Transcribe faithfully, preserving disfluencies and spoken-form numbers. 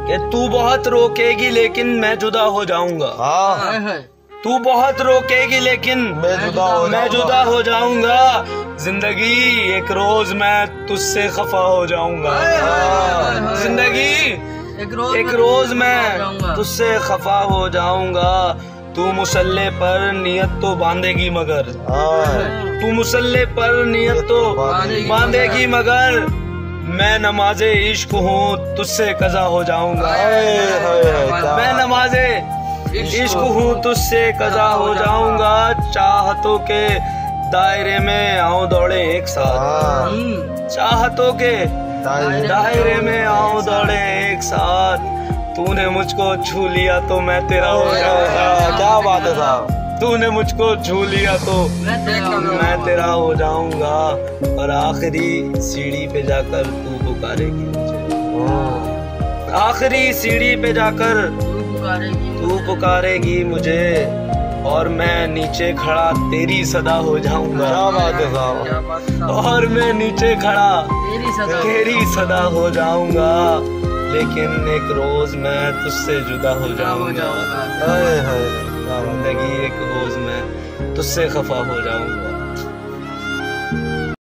कि तू बहुत रोकेगी लेकिन मैं जुदा हो जाऊंगा। हाँ तू बहुत रोकेगी लेकिन मैं जुदा हो मैं जुदा हो जाऊंगा। जिंदगी एक रोज मैं तुझसे खफा हो जाऊंगा। जिंदगी एक रोज एक रोज मैं तुझसे खफा हो जाऊंगा। तू मुसल्ले पर नियत तो बांधेगी मगर तू मुसल्ले पर नियत तो बांधेगी मगर मैं नमाजे इश्क हूँ तुझसे कज़ा हो जाऊंगा। मैं नमाजे इश्क हूँ तुझसे कज़ा हो जाऊंगा। चाहतों के दायरे में आऊं दौड़े एक साथ। चाहतों के दायरे में आऊं दौड़े एक साथ। तूने मुझको छू लिया तो मैं तेरा हो जाऊंगा। क्या बात है साहब। तूने मुझको छू लिया तो मैं तेरा हो जाऊंगा। और आखिरी सीढ़ी पे जाकर तू पुकारेगी मुझे। आखिरी सीढ़ी पे जाकर तू पुकारेगी मुझे और मैं नीचे खड़ा तेरी सदा हो जाऊंगा। क्या बात है साहब। और मैं नीचे खड़ा तेरी सदा हो जाऊंगा। लेकिन एक रोज मैं तुझसे जुदा हो जाऊंगा। जिंदगी एक रोज मैं तुझसे खफा हो जाऊंगा।